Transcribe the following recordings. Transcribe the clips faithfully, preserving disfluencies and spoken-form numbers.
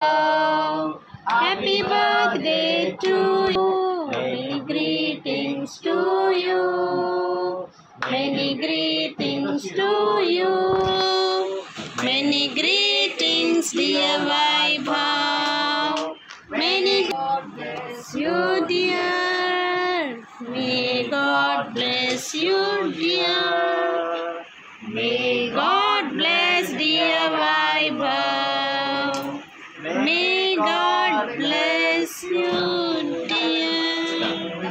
Happy birthday to you. Many greetings to you. Many greetings to you. Many greetings, dear Vaibhav. Many God bless you, dear. May God bless you, dear. May God bless dear Vaibhav. May God bless you, dear.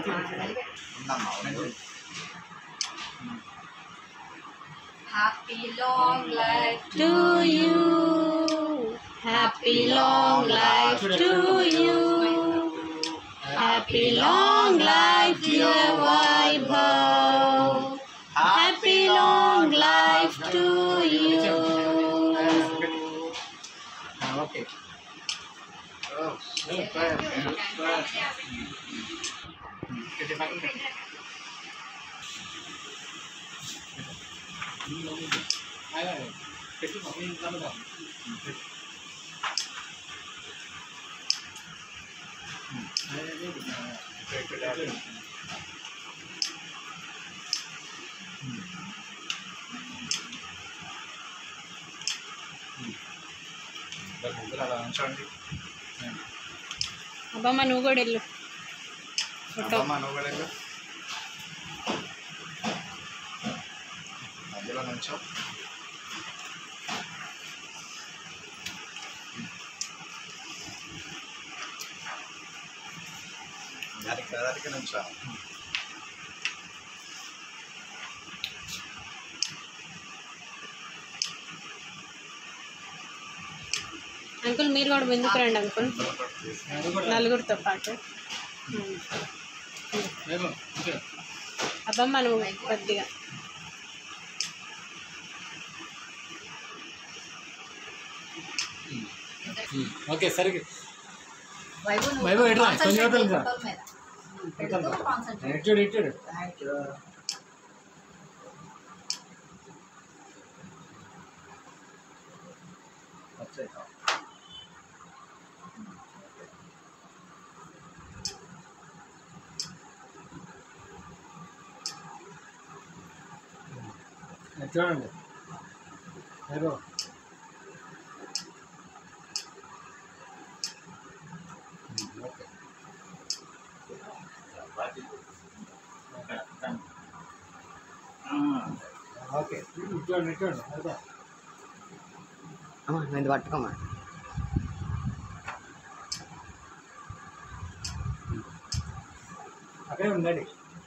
Happy long life to you. Happy long life to you. Happy long life, dear Vaibhav. Happy long life to you. Okay. Oh, super. Super. అబ్బమ్మ నువ్వు కూడా వెళ్ళు మధ్యలో నుంచో దానికి దానికి నుంచో uncle మీరు కూడా ముందుకు రండి అంకుల్ నలుగురితో పాటు అబ్బమ్మ నువ్వు కొద్దిగా ఓకే సరే వైభవ్ ఎట్లా కొంచెం అవుతుంది ఇచ్చాడు ఇచ్చాడు చూడండి వైభవ్ ఓకే చూడండి చూడండి అదే అమ్మా నేను పట్టుకోమ్మా అక్కడే ఉండండి.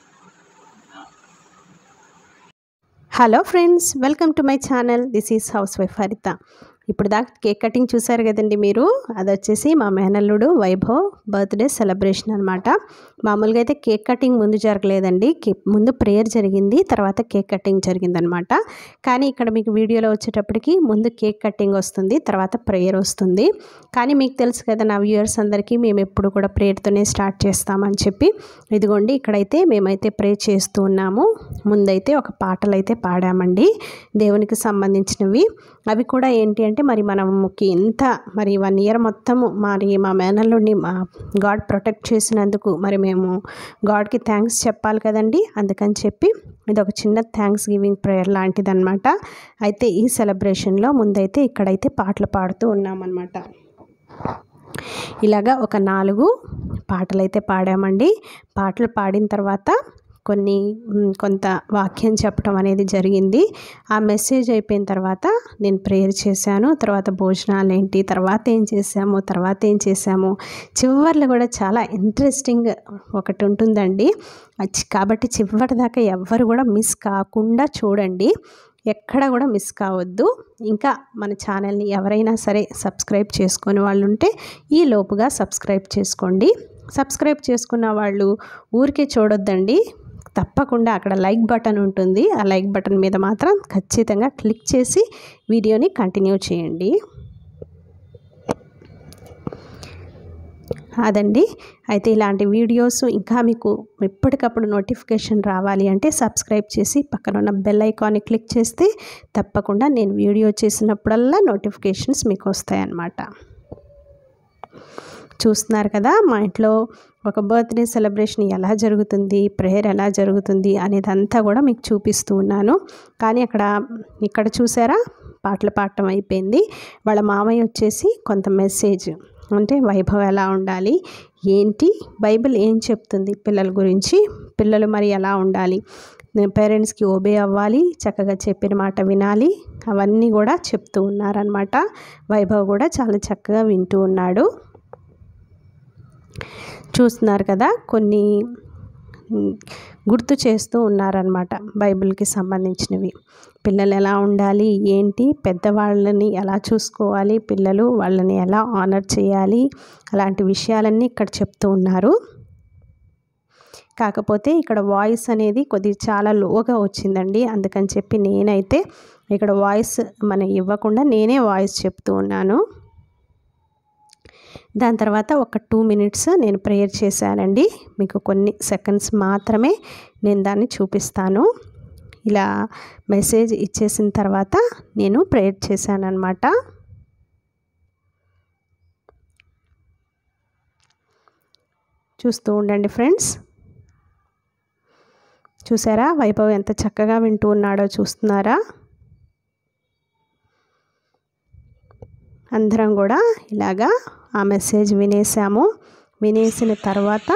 Hello friends, welcome to my channel. This is housewife Haritha. ఇప్పుడు దాకా కేక్ కటింగ్ చూసారు కదండి మీరు. అది వచ్చేసి మా మేనల్లుడు వైభవ్ బర్త్డే సెలబ్రేషన్ అనమాట. మామూలుగా అయితే కేక్ కటింగ్ ముందు జరగలేదండి, ముందు ప్రేయర్ జరిగింది, తర్వాత కేక్ కటింగ్ జరిగిందనమాట. కానీ ఇక్కడ మీకు వీడియోలో వచ్చేటప్పటికి ముందు కేక్ కటింగ్ వస్తుంది, తర్వాత ప్రేయర్ వస్తుంది. కానీ మీకు తెలుసు కదా నా వ్యూయర్స్ అందరికీ, మేము ఎప్పుడు కూడా ప్రేయర్తోనే స్టార్ట్ చేస్తామని చెప్పి. ఇదిగోండి ఇక్కడైతే మేమైతే ప్రే చేస్తూ ఉన్నాము. ముందైతే ఒక పాటలు అయితే పాడామండి దేవునికి సంబంధించినవి. అవి కూడా ఏంటి అంటే మరి మనకి ఇంత మరి వన్ ఇయర్ మొత్తము మరి మా మేనల్లుడిని మా గాడ్ ప్రొటెక్ట్ చేసినందుకు మరి మేము గాడ్కి థ్యాంక్స్ చెప్పాలి కదండి. అందుకని చెప్పి ఇది ఒక చిన్న థ్యాంక్స్ గివింగ్ ప్రేయర్ లాంటిది అనమాట. అయితే ఈ సెలబ్రేషన్లో ముందైతే ఇక్కడైతే పాటలు పాడుతూ ఉన్నామన్నమాట. ఇలాగా ఒక నాలుగు పాటలు అయితే పాడామండి. పాటలు పాడిన తర్వాత కొన్ని కొంత వాక్యం చెప్పడం అనేది జరిగింది. ఆ మెసేజ్ అయిపోయిన తర్వాత నేను ప్రేయర్ చేశాను. తర్వాత భోజనాలు ఏంటి, తర్వాత ఏం చేసాము, తర్వాత ఏం చేసాము, చివర్లో కూడా చాలా ఇంట్రెస్టింగ్ ఒకటి ఉంటుందండి. కాబట్టి చివరి దాకా ఎవ్వరు కూడా మిస్ కాకుండా చూడండి, ఎక్కడ కూడా మిస్ కావద్దు. ఇంకా మన ఛానల్ని ఎవరైనా సరే సబ్స్క్రైబ్ చేసుకునే వాళ్ళు ఉంటే ఈ లోపుగా సబ్స్క్రైబ్ చేసుకోండి. సబ్స్క్రైబ్ చేసుకున్న వాళ్ళు ఊరికే చూడొద్దండి, తప్పకుండా అక్కడ లైక్ బటన్ ఉంటుంది. ఆ లైక్ బటన్ మీద మాత్రం ఖచ్చితంగా క్లిక్ చేసి వీడియోని కంటిన్యూ చేయండి. అదండి. అయితే ఇలాంటి వీడియోస్ ఇంకా మీకు ఎప్పటికప్పుడు నోటిఫికేషన్ రావాలి అంటే సబ్స్క్రైబ్ చేసి పక్కన ఉన్న బెల్ ఐకాన్ని క్లిక్ చేస్తే తప్పకుండా నేను వీడియో చేసినప్పుడల్లా నోటిఫికేషన్స్ మీకు వస్తాయన్నమాట. చూస్తున్నారు కదా మా ఇంట్లో ఒక బర్త్డే సెలబ్రేషన్ ఎలా జరుగుతుంది, ప్రేయర్ ఎలా జరుగుతుంది అనేదంతా కూడా మీకు చూపిస్తూ ఉన్నాను. కానీ అక్కడ ఇక్కడ చూసారా పాటలు పాడటం అయిపోయింది. వాళ్ళ మామయ్య వచ్చేసి కొంత మెసేజ్ అంటే వైభవ్ ఎలా ఉండాలి, ఏంటి బైబిల్ ఏం చెప్తుంది పిల్లల గురించి, పిల్లలు మరి ఎలా ఉండాలి, పేరెంట్స్కి ఓబే అవ్వాలి, చక్కగా చెప్పిన మాట వినాలి, అవన్నీ కూడా చెప్తూ ఉన్నారనమాట. వైభవ్ కూడా చాలా చక్కగా వింటూ ఉన్నాడు. చూస్తున్నారు కదా కొన్ని గుర్తు చేస్తూ ఉన్నారనమాట బైబిల్కి సంబంధించినవి. పిల్లలు ఎలా ఉండాలి, ఏంటి, పెద్దవాళ్ళని ఎలా చూసుకోవాలి, పిల్లలు వాళ్ళని ఎలా ఆనర్ చేయాలి, అలాంటి విషయాలన్నీ ఇక్కడ చెప్తూ ఉన్నారు. కాకపోతే ఇక్కడ వాయిస్ అనేది కొద్దిగా చాలా లోగా వచ్చిందండి. అందుకని చెప్పి నేనైతే ఇక్కడ వాయిస్ మనం ఇవ్వకుండా నేనే వాయిస్ చెప్తూ ఉన్నాను. దాని తర్వాత ఒక టూ మినిట్స్ నేను ప్రేయర్ చేశానండి. మీకు కొన్ని సెకండ్స్ మాత్రమే నేను దాన్ని చూపిస్తాను. ఇలా మెసేజ్ ఇచ్చేసిన తర్వాత నేను ప్రేయర్ చేశాను అన్నమాట. చూస్తూ ఉండండి ఫ్రెండ్స్. చూసారా వైభవ్ ఎంత చక్కగా వింటూ ఉన్నాడో చూస్తున్నారా? అందరం కూడా ఇలాగా ఆ మెసేజ్ వినేసాము. వినేసిన తర్వాత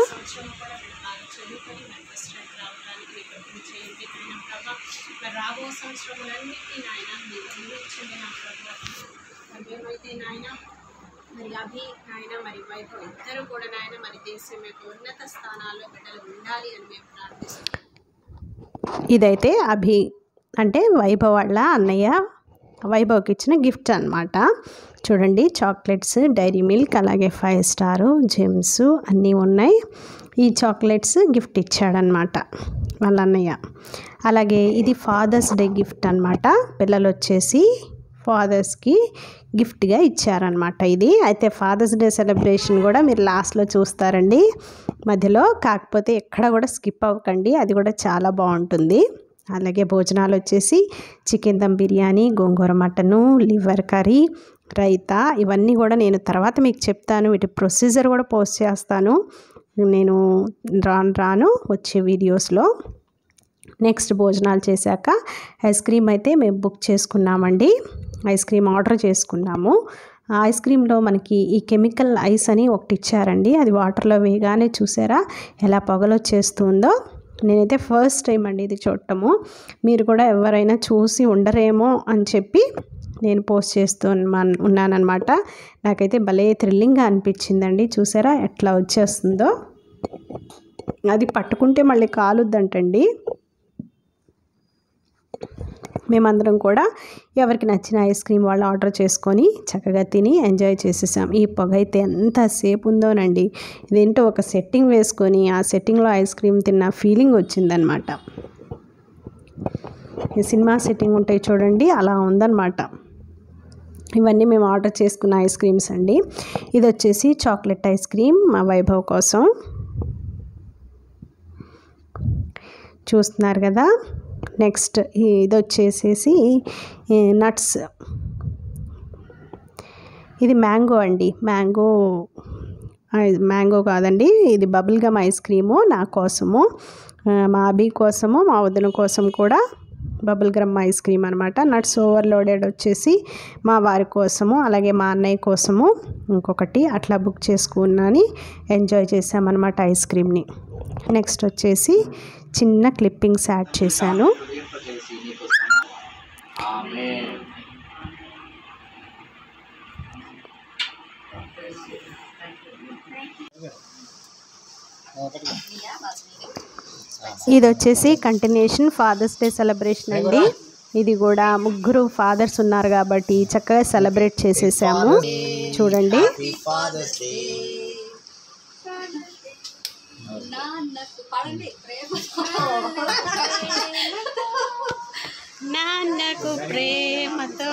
రాబో సంవత్సరములన్నిటికీ నాయన మీరు అందించండి నా ప్రభువా. మేమైతే నాయన మరి అభి నాయన మరి వైభవ్ ఇద్దరు కూడా నాయన మరి దేశం యొక్క ఉన్నత స్థానాల్లో బిడ్డలు ఉండాలి అని మేము ప్రార్థిస్తున్నాం. ఇదైతే అభి అంటే వైభవ్ వాళ్ళ అన్నయ్య వైభవ్కి ఇచ్చిన గిఫ్ట్ అన్నమాట. చూడండి చాక్లెట్స్, డైరీ మిల్క్, అలాగే ఫైవ్ స్టారు, జెమ్స్ అన్నీ ఉన్నాయి. ఈ చాక్లెట్స్ గిఫ్ట్ ఇచ్చాడనమాట వాళ్ళ అన్నయ్య. అలాగే ఇది ఫాదర్స్ డే గిఫ్ట్ అనమాట. పిల్లలు వచ్చేసి ఫాదర్స్కి గిఫ్ట్గా ఇచ్చారనమాట ఇది. అయితే ఫాదర్స్ డే సెలబ్రేషన్ కూడా మీరు లాస్ట్లో చూస్తారండి మధ్యలో. కాకపోతే ఎక్కడ కూడా స్కిప్ అవ్వకండి, అది కూడా చాలా బాగుంటుంది. అలాగే భోజనాలు వచ్చేసి chicken dum biryani, gongura mutton, liver curry, raita, ఇవన్నీ కూడా నేను తర్వాత మీకు చెప్తాను. వీటి ప్రొసీజర్ కూడా పోస్ట్ చేస్తాను నేను రాను రాను వచ్చే వీడియోస్లో. నెక్స్ట్ భోజనాలు చేశాక ఐస్ క్రీమ్ అయితే మేము బుక్ చేసుకున్నామండి. ఐస్ క్రీమ్ ఆర్డర్ చేసుకున్నాము. ఐస్ క్రీమ్లో మనకి ఈ కెమికల్ ఐస్ అని ఒకటి ఇచ్చారండి. అది వాటర్లో వేయగానే చూసారా ఎలా పొగలొచ్చేస్తుందో. నేనైతే ఫస్ట్ టైం అండి ఇది చూడటము. మీరు కూడా ఎవరైనా చూసి ఉండరేమో అని చెప్పి నేను పోస్ట్ చేస్తూ ఉన్నానన్నమాట. నాకైతే భలే థ్రిల్లింగ్గా అనిపించిందండి. చూసారా ఎట్లా వచ్చేస్తుందో. అది పట్టుకుంటే మళ్ళీ కాలుద్దంటండి. మేమందరం కూడా ఎవరికి నచ్చిన ఐస్ క్రీమ్ వాళ్ళు ఆర్డర్ చేసుకొని చక్కగా తిని ఎంజాయ్ చేసేసాం. ఈ పొగ అయితే ఎంతసేపు ఉందోనండి. ఇదేంటో ఒక సెట్టింగ్ వేసుకొని ఆ సెట్టింగ్లో ఐస్ క్రీమ్ తిన్న ఫీలింగ్ వచ్చిందనమాట. ఈ సినిమా సెట్టింగ్ ఉంటాయి చూడండి, అలా ఉందన్నమాట. ఇవన్నీ మేము ఆర్డర్ చేసుకున్న ఐస్ క్రీమ్స్ అండి. ఇది వచ్చేసి చాక్లెట్ ఐస్ క్రీమ్ మా వైభవ్ కోసం. చూస్తున్నారు కదా. నెక్స్ట్ ఇది వచ్చేసేసి నట్స్. ఇది మ్యాంగో అండి. మ్యాంగో మ్యాంగో కాదండి, ఇది బబుల్ గమ్ ఐస్ క్రీము నా కోసము, మా అభి కోసము, మా వదిన కోసం కూడా బబుల్ గమ్ ఐస్ క్రీమ్ అనమాట. నట్స్ ఓవర్లోడెడ్ వచ్చేసి మా వారి కోసము, అలాగే మా అన్నయ్య కోసము ఇంకొకటి అట్లా బుక్ చేసుకున్నాని ఎంజాయ్ చేసామన్నమాట ఐస్ క్రీమ్ని. నెక్స్ట్ వచ్చేసి చిన్న క్లిప్పింగ్స్ యాడ్ చేశాను. ఇది వచ్చేసి కంటిన్యూషన్ ఫాదర్స్ డే సెలబ్రేషన్ అండి. ఇది కూడా ముగ్గురు ఫాదర్స్ ఉన్నారు కాబట్టి చక్కగా సెలబ్రేట్ చేసేసాము. చూడండి నాన్నకు ప్రేమతో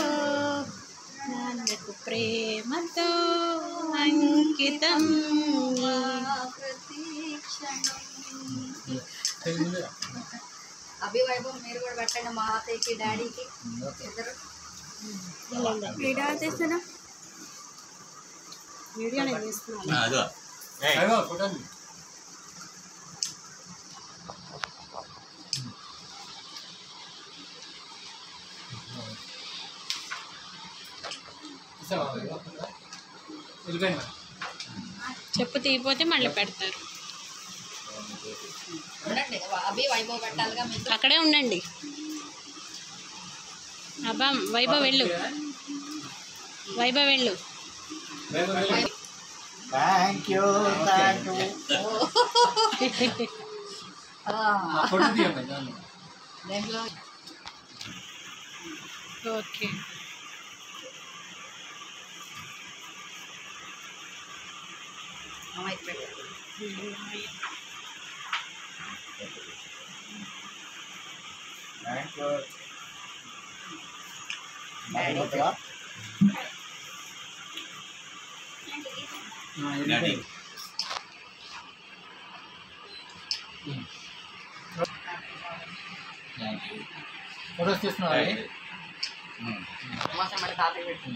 నాన్నకు ప్రేమతో అంకితం అభి వైభవ్ మీరు కూడా పెట్టండి మా అత్తయ్యకి డాడీకి ఇద్దరు వీడియో చేస్తున్నా వీడియో నేను తీస్తున్నాను. అదో వైభవ్ ఫోటో ఉంది. ఇస్తావా వైభవ్? వెళ్ళిపోయిందా? చెప్పు తీయపోతే మళ్ళీ పెడతారు. ఉండండి అభి వైభవ్ పెట్టాలిగా మీకు. అక్కడే ఉండండి. అబ్బా వైభవ్ వెళ్ళు, వైభవ్ వెళ్ళు. వైభవ్ వెళ్ళు. Thank you thank you. ఆ ఫోటో తీయండి దాన్ని. దేంట్లో ఓకే. అమ్మాయికి పెట్టాలి. Thank you. ఆ, వెళ్ళిపోయింది. ఫోటోస్ తీస్తున్నావా? అమ్మ మళ్ళీ తాతయ్య పెట్టింది.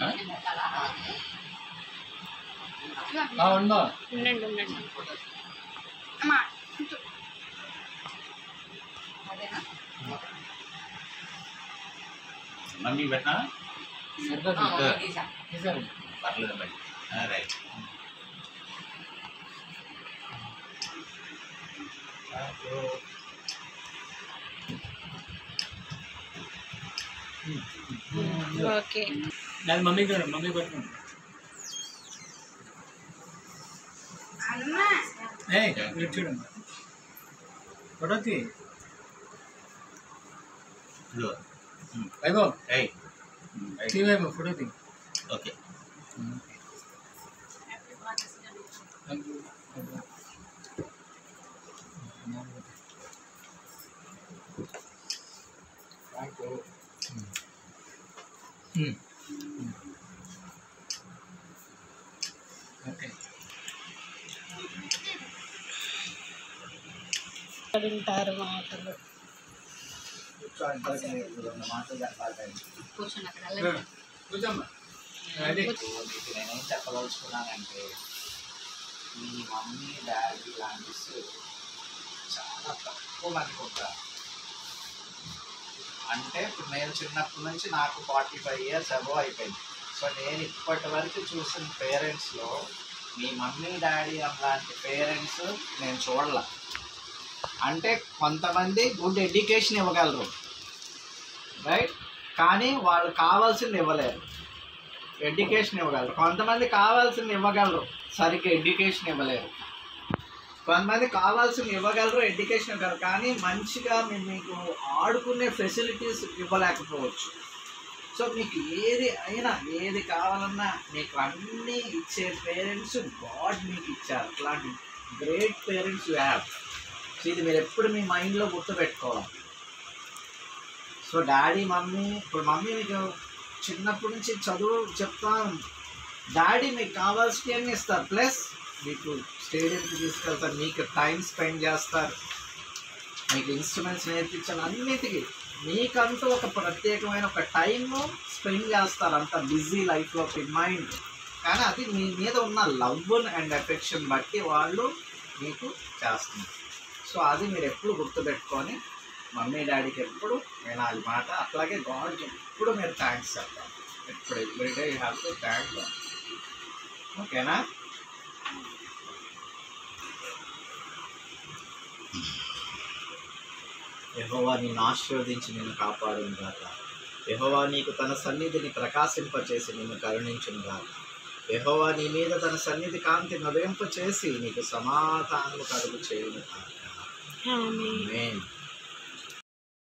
ఉందా? ఉండండి ఉండండి. అమ్మా అదేనా? మమ్మీ పెట్టినా సరిపోతుంది. ఓకే, తీసా. తీసారు. పర్లేదు మరి. రైట్. ఓకే. అది మమ్మీకి చూడండి, మమ్మీ పట్టుకోండి. ఏయ్ మీరు చూడండి ఫోటో తీ. వైభవ్ ఏయ్ తీ వైభవ్ ఫోటో తీ. ఓకే. ఓకే వింటారు మాటలు. మాటలు చెప్పాలి. కూర్చోండి అక్కడ వెళ్ళండి. కూర్చోమ్మా. అది మీకు నేనేం చెప్పదలుచుకున్నానంటే మీ మమ్మీ డాడీ లాంటి చాలా తక్కువ మందికి ఉంటారు. అంటే ఇప్పుడు నేను చిన్నప్పటి నుంచి నాకు ఫార్టీ ఫైవ్ ఇయర్స్ అబవ్ అయిపోయింది. సో నేను ఇప్పటి వరకు చూసిన పేరెంట్స్లో మీ మమ్మీ డాడీ అలాంటి పేరెంట్స్ నేను చూడలే. అంటే కొంతమంది గుడ్ ఎడ్యుకేషన్ ఇవ్వగలరు, రైట్, కానీ వాళ్ళు కావాల్సింది ఇవ్వలేరు. ఎడ్యుకేషన్ ఇవ్వగలరు. కొంతమంది కావాల్సింది ఇవ్వగలరు, సరిగ్గా ఎడ్యుకేషన్ ఇవ్వలేరు. కొంతమంది కావాల్సింది ఇవ్వగలరు, ఎడ్యుకేషన్ ఇవ్వగలరు, కానీ మంచిగా మేము మీకు ఆడుకునే ఫెసిలిటీస్ ఇవ్వలేకపోవచ్చు. సో మీకు ఏది అయినా ఏది కావాలన్నా మీకు అన్నీ ఇచ్చే పేరెంట్స్ గాడ్ మీకు ఇచ్చారు. అట్లాంటి great parents you have. So ఇది మీరు ఎప్పుడు మీ మైండ్లో గుర్తుపెట్టుకోవాలి. సో డాడీ మమ్మీ, ఇప్పుడు మమ్మీ మీకు చిన్నప్పటి నుంచి చదువు చెప్తాం, డాడీ మీకు కావాల్సినవన్నీ ఇస్తారు, ప్లస్ మీకు స్టేడియంకి తీసుకెళ్తారు, మీకు టైం స్పెండ్ చేస్తారు, మీకు ఇన్స్ట్రుమెంట్స్ నేర్పించాలి, అన్నిటికీ మీకంటూ ఒక ప్రత్యేకమైన ఒక టైము స్పెండ్ చేస్తారు. అంత బిజీ లైఫ్లో మైండ్, కానీ అది మీ మీద ఉన్న లవ్ అండ్ ఎఫెక్షన్ బట్టి వాళ్ళు మీకు చేస్తున్నారు. సో అది మీరు ఎప్పుడు గుర్తుపెట్టుకొని మమ్మీ డాడీకి ఎప్పుడు వినాలి మాట. అట్లాగే గాడ్కి ఎప్పుడు మీరు థ్యాంక్స్ చెప్పాలి. ఎప్పుడు everyday you have to thank god. ఓకేనా? యెహోవా నిన్ను ఆశీర్వదించి నిన్ను కాపాడును గాక. యెహోవా నీకు తన సన్నిధిని ప్రకాశింపచేసి నిన్ను కరుణించును గాక. యెహోవా నీ మీద తన సన్నిధి కాంతి నవేంపచేసి నీకు సమాధానము కలుగు చేయును గాక. ఆమేన్. ఆమేన్.